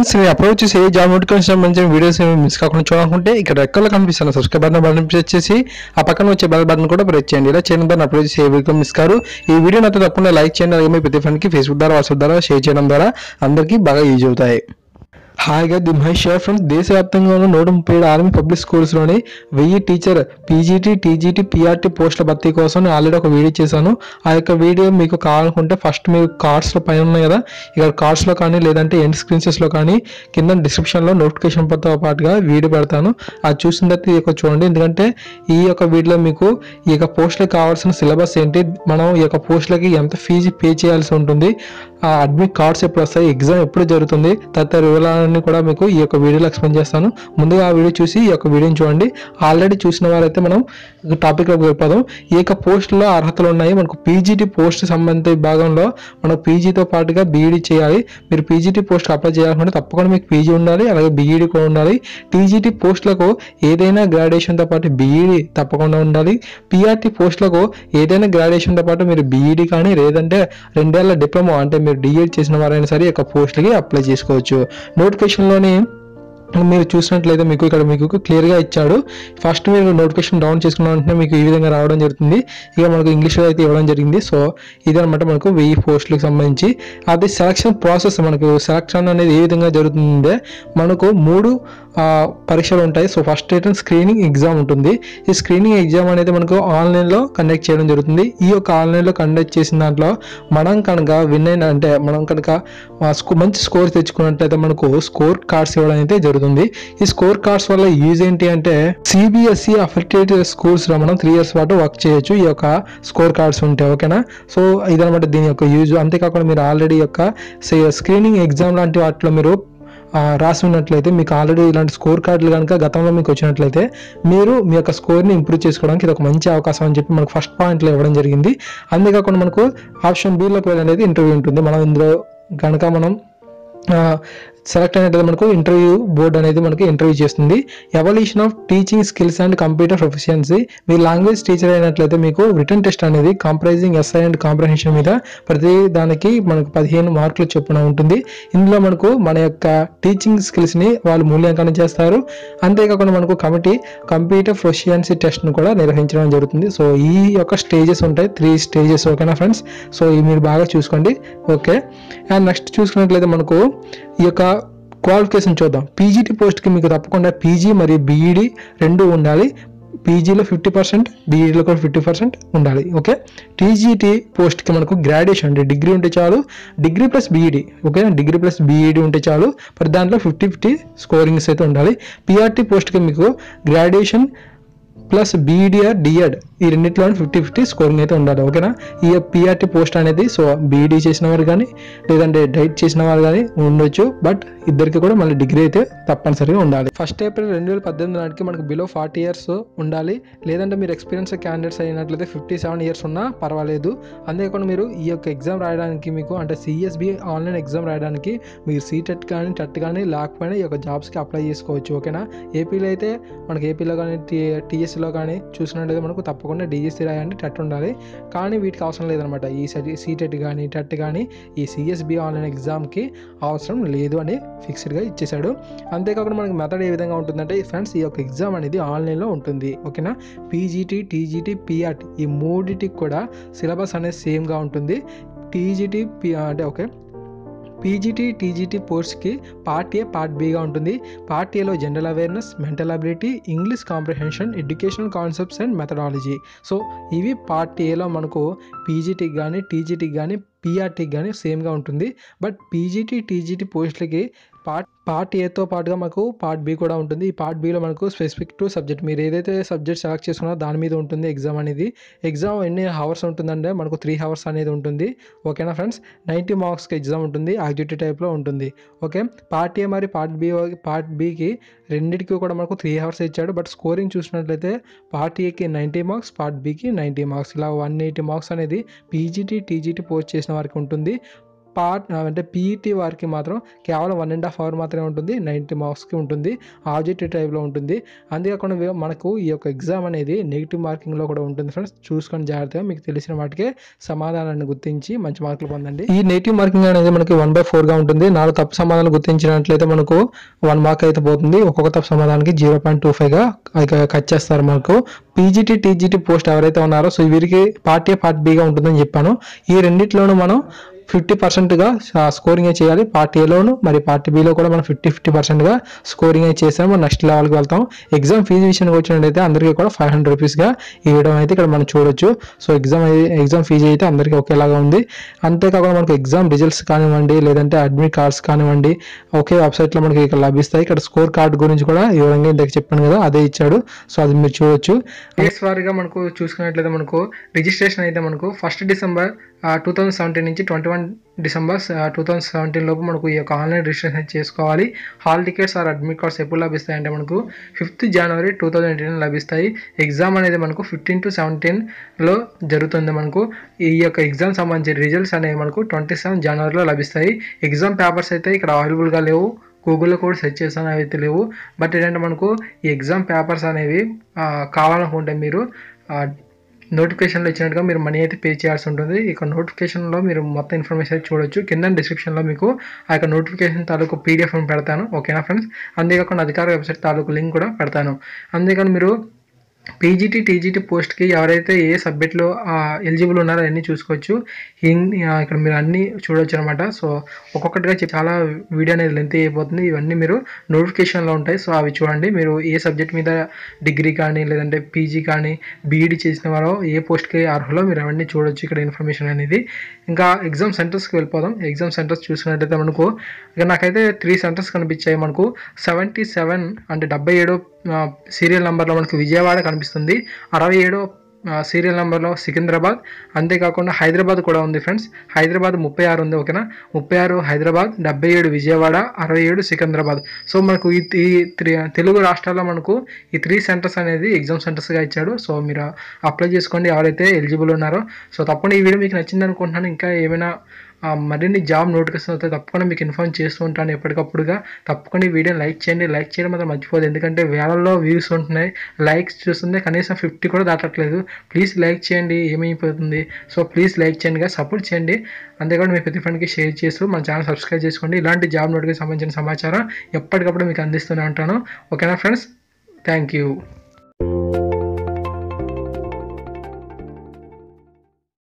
Friends నేను upload చేసి job notification సంబంధించిన వీడియోస్ మిస్ కాకుండా చూడాలనుకుంటే ఇక్కడ రెక్కలో కనిపిస్తున్న సబ్స్క్రైబ్ బటన్ ప్రెస్ చేసి ఆ పక్కన వచ్చే బెల్ బటన్ కూడా ప్రెస్ చేయండి. ఇలా చేయడం ద్వారా అప్లోడ్ చేసి ఏ వీడియో మిస్ కారు. ఈ వీడియో నాతో తప్పకుండా లైక్ చేయండి. అలాగే మీ ప్రతి ఫ్రెండ్కి ఫేస్బుక్ ద్వారా వాట్సాప్ ద్వారా షేర్ చేయడం ద్వారా అందరికీ బాగా యూజ్ అవుతాయి. హాయిగా ది మై షేర్ ఫ్రెండ్స్, దేశవ్యాప్తంగా ఉన్న 137 ఆర్మీ పబ్లిక్ స్కూల్స్లోని 1000 టీచర్ పీజీటీ టీజీటీ పీఆర్టీ పోస్టుల భర్తీ కోసం నేను ఆల్రెడీ ఒక వీడియో చేశాను. ఆ యొక్క వీడియో మీకు కావాలనుకుంటే ఫస్ట్ మీకు కార్డ్స్లో పైన ఉన్నాయి కదా, ఇక్కడ కార్డ్స్లో కానీ లేదంటే ఎండ్ స్క్రీన్సెస్లో కానీ కింద డిస్క్రిప్షన్లో నోటిఫికేషన్ తో పాటుగా వీడియో పెడతాను. అది చూసిన తర్వాత ఈ యొక్క చూడండి. ఎందుకంటే ఈ యొక్క వీడియోలో మీకు ఈ యొక్క పోస్టులకు కావాల్సిన సిలబస్ ఏంటి, మనం ఈ యొక్క పోస్టులకి ఎంత ఫీజు పే చేయాల్సి ఉంటుంది, ఆ అడ్మిట్ కార్డ్స్ ఎప్పుడు వస్తాయి, ఎగ్జామ్ ఎప్పుడు జరుగుతుంది, తదితర వివరాలన్నీ కూడా మీకు ఈ యొక్క వీడియోలో ఎక్స్ప్లెయిన్ చేస్తాను. ముందుగా ఆ వీడియో చూసి ఈ యొక్క వీడియోని చూడండి. ఆల్రెడీ చూసిన వారైతే మనం టాపిక్లోకి వెళ్ళిపోదాం. ఈ యొక్క పోస్టులో అర్హతలు ఉన్నాయి. మనకు పీజీటీ పోస్ట్ సంబంధిత విభాగంలో మనం పీజీతో పాటుగా బీఈడీ చేయాలి. మీరు పీజీటీ పోస్ట్ అప్లై చేయాలనుకుంటే తప్పకుండా మీకు పీజీ ఉండాలి, అలాగే బీఈడీ కూడా ఉండాలి. టీజీటీ పోస్టులకు ఏదైనా గ్రాడ్యుయేషన్తో పాటు బీఈడీ తప్పకుండా ఉండాలి. పీఆర్టీ పోస్టులకు ఏదైనా గ్రాడ్యుయేషన్తో పాటు మీరు బీఈడీ కానీ లేదంటే 2 ఏళ్ల డిప్లొమా అంటే మీరు డిఎడ్ చేసిన వారైనా సరే ఈ యొక్క పోస్టులకి అప్లై చేసుకోవచ్చు. నోటిఫికేషన్లోని మీరు చూసినట్లయితే మీకు ఇక్కడ మీకు క్లియర్గా ఇచ్చాడు. ఫస్ట్ మీరు నోటిఫికేషన్ డౌన్ చేసుకున్న వెంటనే మీకు ఈ విధంగా రావడం జరుగుతుంది. ఇక మనకు ఇంగ్లీష్లో అయితే ఇవ్వడం జరిగింది. సో ఇదనమాట మనకు 1000 పోస్టులకు సంబంధించి. అది సెలక్షన్ ప్రాసెస్, మనకు సెలక్షన్ అనేది ఏ విధంగా జరుగుతుందంటే మనకు 3 పరీక్షలు ఉంటాయి. So first return screening exam ఉంటుంది. ఈ స్క్రీనింగ్ ఎగ్జామ్ అనేది మనకు ఆన్లైన్లో కండక్ట్ చేయడం జరుగుతుంది. ఈ యొక్క ఆన్లైన్లో కండక్ట్ చేసిన దాంట్లో మనం కనుక విన్ అయిన అంటే మనం కనుక మంచి స్కోర్ తెచ్చుకున్నట్లయితే మనకు స్కోర్ కార్డ్స్ ఇవ్వడం అయితే జరుగుతుంది. ఈ స్కోర్ కార్డ్స్ వల్ల యూజ్ ఏంటి అంటే సిబిఎస్ఈ అఫిలియేటెడ్ స్కూల్స్ లో మనం 3 years పాటు వర్క్ చేయొచ్చు ఈ యొక్క స్కోర్ కార్డ్స్ ఉంటే. ఓకేనా, సో ఇదనమాట దీని యొక్క యూజ్. అంతేకాకుండా మీరు ఆల్రెడీ యొక్క స్క్రీనింగ్ ఎగ్జామ్ లాంటి వాటిలో మీరు రాసి ఉన్నట్లయితే మీకు ఆల్రెడీ ఇలాంటి స్కోర్ కార్డులు కనుక గతంలో మీకు వచ్చినట్లయితే మీరు మీ యొక్క స్కోర్ని ఇంప్రూవ్ చేసుకోవడానికి ఇది ఒక మంచి అవకాశం అని చెప్పి మనకు ఫస్ట్ పాయింట్లో ఇవ్వడం జరిగింది. అంతేకాకుండా మనకు ఆప్షన్ బిలోకి వెళ్ళనేది ఇంటర్వ్యూ ఉంటుంది. మనం ఇందులో కనుక మనం సెలెక్ట్ అయినట్లయితే మనకు ఇంటర్వ్యూ బోర్డ్ అనేది మనకి ఇంటర్వ్యూ చేస్తుంది. Evaluation of teaching skills and computer proficiency. మీరు లాంగ్వేజ్ టీచర్ అయినట్లయితే మీకు రిటర్న్ టెస్ట్ అనేది కంప్రైజింగ్ ఎస్ఐ అండ్ కాంప్రహెన్షన్ మీద ప్రతి దానికి మనకు 15 మార్కులు చొప్పున ఉంటుంది. ఇందులో మనకు మన యొక్క టీచింగ్ స్కిల్స్ని వాళ్ళు మూల్యాంకనం చేస్తారు. అంతేకాకుండా మనకు కంప్యూటర్ ప్రొఫిషియన్సీ టెస్ట్ను కూడా నిర్వహించడం జరుగుతుంది. సో ఈ యొక్క స్టేజెస్ ఉంటాయి, 3 stages. ఓకేనా ఫ్రెండ్స్, సో ఇవి మీరు బాగా చూసుకోండి. ఓకే, అండ్ నెక్స్ట్ చూసుకున్నట్లయితే మనకు ఈ యొక్క క్వాలిఫికేషన్ చూద్దాం. పీజీటీ పోస్ట్కి మీకు తప్పకుండా పీజీ మరియు బీఈడీ 2 ఉండాలి. పీజీలో 50%, బీఈడీలో కూడా 50% ఉండాలి. ఓకే, టీజీటీ పోస్ట్కి మనకు గ్రాడ్యుయేషన్ అంటే డిగ్రీ ఉంటే చాలు, degree plus B Ed. Okay, degree plus B Ed ఉంటే చాలు, మరి దాంట్లో 50-50 స్కోరింగ్స్ అయితే ఉండాలి. పీఆర్టీ పోస్ట్కి మీకు graduation plus B Ed or D Ed ఈ రెండింటిలో 50-50 స్కోరింగ్ అయితే ఉండాలి. ఓకేనా, ఈ పీఆర్టీ పోస్ట్ అనేది సో బీఈడీ చేసిన వారు కానీ లేదంటే డైట్ చేసిన వారు కానీ ఉండొచ్చు, బట్ ఇద్దరికి కూడా మళ్ళీ డిగ్రీ అయితే తప్పనిసరిగా ఉండాలి. 1 April 2018 నాటికి మనకు బిలో 40 years ఉండాలి. లేదంటే మీరు ఎక్స్పీరియన్స్ క్యాండిడేట్స్ అయినట్లయితే 57 years ఉన్నా పర్వాలేదు. అంతేకాకుండా మీరు ఈ యొక్క ఎగ్జామ్ రాయడానికి మీకు అంటే సిఎస్బి ఆన్లైన్ ఎగ్జామ్ రాయడానికి మీరు సీటెట్ కానీ టెట్ కానీ లేకపోయినా ఈ యొక్క జాబ్స్కి అప్లై చేసుకోవచ్చు. ఓకేనా, ఏపీలో అయితే మనకి ఏపీలో కానీ టీఎస్సీలో కానీ చూసినట్లయితే మనకు తప్పకుండా డిఎస్సీ రాయండి, టెట్ ఉండాలి. కానీ వీటికి అవసరం లేదనమాట. ఈ సీటెట్ కానీ టెట్ కానీ ఈ సిఎస్బి ఆన్లైన్ ఎగ్జామ్కి అవసరం లేదు అని ఫిక్స్డ్గా ఇచ్చేసాడు. అంతేకాకుండా మనకి మెథడ్ ఏ విధంగా ఉంటుందంటే ఫ్రెండ్స్ ఈ యొక్క ఎగ్జామ్ అనేది ఆన్లైన్లో ఉంటుంది. ఓకేనా, పీజీటీ టీజీటీ పీఆర్టీ ఈ 3టికి కూడా సిలబస్ అనేది సేమ్గా ఉంటుంది. టీజీటీ అంటే ఓకే పీజీటీ టీజీటీ పోస్ట్కి పార్ట్ ఏ పార్ట్ బిగా ఉంటుంది. పార్ట్ ఏలో general awareness, mental ability, English comprehension, educational concepts and methodology. So ఇవి పార్ట్ ఏలో మనకు పీజీటీకి కానీ టీజీటీకి కానీ పీఆర్టీకి కానీ సేమ్గా ఉంటుంది. బట్ పీజీటీ టీజీటీ పోస్టులకి పార్ట్ ఏతో పాటుగా మనకు పార్ట్ బి కూడా ఉంటుంది. ఈ పార్ట్ బిలో మనకు స్పెసిఫిక్ టు సబ్జెక్ట్ మీరు ఏదైతే సబ్జెక్ట్ సెలెక్ట్ చేసుకున్నారో దాని మీద ఉంటుంది ఎగ్జామ్ అనేది. ఎగ్జామ్ ఎన్ని అవర్స్ ఉంటుందంటే మనకు 3 hours అనేది ఉంటుంది. ఓకేనా ఫ్రెండ్స్, 90 marksకి ఎగ్జామ్ ఉంటుంది, యాక్టివిటీ టైప్లో ఉంటుంది. ఓకే, పార్ట్ ఏ మరి పార్ట్ బికి రెండింటికి కూడా మనకు 3 hours ఇచ్చాడు. బట్ స్కోరింగ్ చూసినట్లయితే పార్ట్ ఏకి 90 marks, పార్ట్ బికి 90 marks, ఇలా 180 marks అనేది పీజీటీ టీజీటీ పోస్ట్ చేసిన వారికి ఉంటుంది. అంటే పీఈటీ వారికి మాత్రం కేవలం 1.5 అవర్ మాత్రమే ఉంటుంది, 90 మార్క్స్కి ఉంటుంది, ఆబ్జెక్టివ్ టైప్లో ఉంటుంది. అంతేకాకుండా మనకు ఈ యొక్క ఎగ్జామ్ అనేది నెగిటివ్ మార్కింగ్లో కూడా ఉంటుంది ఫ్రెండ్స్. చూసుకొని జాగ్రత్తగా మీకు తెలిసిన వాటికే సమాధానాన్ని గుర్తించి మంచి మార్కులు పొందండి. ఈ నెగిటివ్ మార్కింగ్ అనేది మనకి 1/4గా ఉంటుంది. 4 తప్పు సమాధానాలు గుర్తించినట్లయితే మనకు 1 మార్క్ అయితే పోతుంది. ఒక్కొక్క తప్పు సమాధానానికి 0.25గా కట్ చేస్తారు మనకు. పీజీటీ టీజీటీ పోస్ట్ ఎవరైతే ఉన్నారో సో వీరికి పార్ట్ ఏ పార్ట్ బిగా ఉంటుందని చెప్పాను. ఈ రెండిట్లోనూ మనం 50%గా స్కోరింగ్ చేయాలి. పార్ట్ ఏలోను మరి పార్ట్ బిలో కూడా మనం 50% స్కోరింగ్ చేసాము. మనం నెక్స్ట్ లెవెల్కి వెళ్తాం. ఎగ్జామ్ ఫీజు విషయానికి వచ్చినట్టయితే అందరికీ కూడా 500 రూపీస్గా ఇవ్వడం అయితే ఇక్కడ మనం చూడొచ్చు. సో ఎగ్జామ్ ఫీజు అయితే అందరికీ ఒకేలాగా ఉంది. అంతేకాకుండా మనకు ఎగ్జామ్ రిజల్ట్స్ కానివ్వండి, లేదంటే అడ్మిట్ కార్డ్స్ కానివ్వండి ఒకే వెబ్సైట్లో మనకి ఇక్కడ లభిస్తాయి. ఇక్కడ స్కోర్ కార్డ్ గురించి కూడా వివరంగా ఇందాక చెప్పాను కదా, అదే ఇచ్చాడు. సో అది మీరు చూడొచ్చు. కేస్ వారీగా మనకు చూసుకున్నట్లయితే మనకు రిజిస్ట్రేషన్ అయితే మనకు 1 డిసెంబర్ 2017 నుంచి 21 డిసెంబర్ 2017 లోపు మనకు ఈ యొక్క ఆన్లైన్ రిజిస్ట్రేషన్ చేసుకోవాలి. Hall tickets or admit cards ఎప్పుడు లభిస్తాయంటే మనకు 5th జనవరి 2018 లభిస్తాయి. ఎగ్జామ్ అనేది మనకు 15 to 17లో జరుగుతుంది. మనకు ఈ యొక్క ఎగ్జామ్ సంబంధించిన రిజల్ట్స్ అనేవి మనకు 27 జనవరిలో లభిస్తాయి. ఎగ్జామ్ పేపర్స్ అయితే ఇక్కడ అవైలబుల్గా లేవు. గూగుల్లో కూడా సెర్చ్ చేస్తాను, అవి అయితే లేవు. బట్ ఏంటంటే మనకు ఈ ఎగ్జామ్ పేపర్స్ అనేవి కావాలనుకుంటే మీరు నోటిఫికేషన్లో ఇచ్చినట్టుగా మీరు మనీ అయితే పే చేయాల్సి ఉంటుంది. ఇక నోటిఫికేషన్లో మీరు మొత్తం ఇన్ఫర్మేషన్ అయితే చూడొచ్చు. కింద డిస్క్రిప్షన్లో మీకు ఆ యొక్క నోటిఫికేషన్ తాలూకు PDF పెడతాను, ఓకేనా ఫ్రెండ్స్. అంతేకాకుండా అధికార వెబ్సైట్ తాలూకు లింక్ కూడా పెడతాను. అంతేకాని మీరు పీజీటీ టీజీటీ పోస్ట్కి ఎవరైతే ఏ సబ్జెక్ట్లో ఎలిజిబుల్ ఉన్నారో అవన్నీ చూసుకోవచ్చు. ఇక్కడ మీరు అన్నీ చూడొచ్చు అనమాట. సో ఒక్కొక్కటిగా చాలా వీడియో అనేది లెంత్ అయిపోతుంది. ఇవన్నీ మీరు నోటిఫికేషన్లో ఉంటాయి. సో అవి చూడండి. మీరు ఏ సబ్జెక్ట్ మీద డిగ్రీ కానీ లేదంటే పీజీ కానీ బీఈడీ చేసిన వారో ఏ పోస్ట్కి అర్హులో మీరు అవన్నీ చూడొచ్చు ఇక్కడ ఇన్ఫర్మేషన్ అనేది. ఇంకా ఎగ్జామ్ సెంటర్స్కి వెళ్ళిపోదాం. ఎగ్జామ్ సెంటర్స్ చూసుకున్నట్టయితే మనకు ఇక నాకైతే 3 సెంటర్స్ కనిపించాయి. మనకు 77 అంటే 77 సీరియల్ నెంబర్లో మనకు విజయవాడ కనిపిస్తుంది. 67 సీరియల్ నెంబర్లో సికింద్రాబాద్. అంతేకాకుండా హైదరాబాద్ కూడా ఉంది ఫ్రెండ్స్. హైదరాబాద్ 36 ఉంది, ఓకేనా. 36 హైదరాబాద్, 77 విజయవాడ, 67 సికింద్రాబాద్. సో మనకు ఈ తెలుగు రాష్ట్రాల్లో మనకు ఈ 3 సెంటర్స్ అనేది ఎగ్జామ్ సెంటర్స్గా ఇచ్చాడు. సో మీరు అప్లై చేసుకోండి ఎవరైతే ఎలిజిబుల్ ఉన్నారో. సో తప్పకుండా ఈ వీడియో మీకు నచ్చింది అనుకుంటున్నాను. ఇంకా ఏమైనా మరిన్ని జాబ్ నోటిఫికేషన్ అయితే తప్పకుండా మీకు ఇన్ఫార్మ్ చేస్తూ ఉంటాను ఎప్పటికప్పుడుగా. తప్పకుండా ఈ వీడియోని లైక్ చేయండి. లైక్ చేయడం మాత్రం మర్చిపోదు, ఎందుకంటే వేలల్లో వ్యూస్ ఉంటున్నాయి. లైక్స్ చూస్తుంది కనీసం 50 కూడా దాటట్లేదు. ప్లీజ్ లైక్ చేయండి, ఏమైపోతుంది. సో ప్లీజ్ లైక్ చేయండి, సపోర్ట్ చేయండి. అంతేకాకుండా మీ ప్రతి ఫ్రెండ్కి షేర్ చేస్తూ మన ఛానల్ సబ్స్క్రైబ్ చేసుకోండి. ఇలాంటి జాబ్ నోటిఫికేషన్ సంబంధించిన సమాచారం ఎప్పటికప్పుడు మీకు అందిస్తూనే ఉంటాను, ఓకేనా ఫ్రెండ్స్. Thank you.